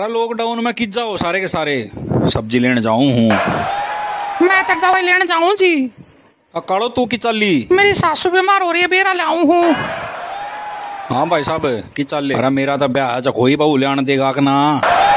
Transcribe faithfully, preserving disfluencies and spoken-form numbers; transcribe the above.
अरे लॉकडाउन में किस जाओ सारे के सारे सब्जी लेने जाऊं हूँ। मैं तो दवाई लेने जाऊं जी। काड़ो तू की चली? मेरी सासू बीमार हो रही है, बेरा लाऊं हूँ। हाँ भाई साहब की चल। अरे मेरा तो ब्याह है, कोई बहू ले आने देगा कि ना।